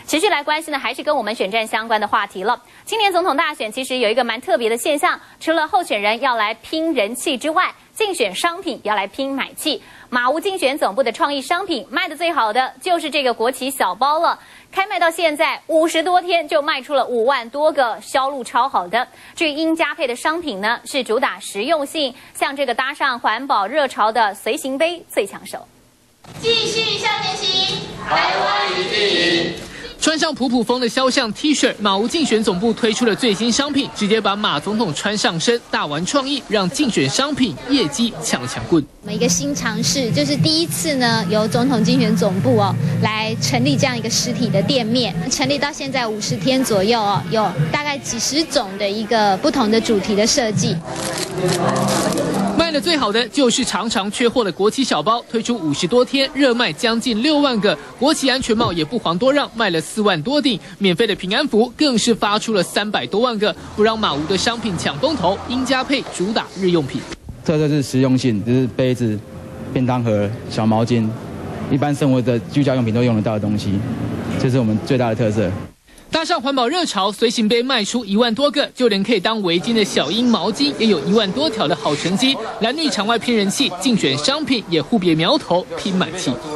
持续来关心的还是跟我们选战相关的话题了。今年总统大选其实有一个蛮特别的现象，除了候选人要来拼人气之外，竞选商品也要来拼买气。马吴竞选总部的创意商品卖的最好的就是这个国旗小包了，开卖到现在50多天就卖出了5万多个，销路超好的。至于应加配的商品呢，是主打实用性，像这个搭上环保热潮的随行杯最抢手。 继续向前行，台湾一定赢。 穿上普普风的肖像 T 恤，马吴竞选总部推出了最新商品，直接把马总统穿上身，大玩创意，让竞选商品业绩抢棍。 我们一个新尝试，就是第一次呢，由总统竞选总部来成立这样一个实体的店面，成立到现在50天左右有大概几十种的一个不同的主题的设计。 卖的最好的就是常常缺货的国旗小包，推出50多天，热卖将近6万个。国旗安全帽也不遑多让，卖了4万多顶。免费的平安符更是发出了300多万个，不让马吴的商品抢风头。应加配主打日用品， 特色是实用性，就是杯子、便当盒、小毛巾，一般生活的居家用品都用得到的东西，这是我们最大的特色。 搭上环保热潮，随行杯卖出1万多个，就连可以当围巾的小鹰毛巾也有1万多条的好成绩。蓝绿场外拼人气，竞选商品也互别苗头拼买气。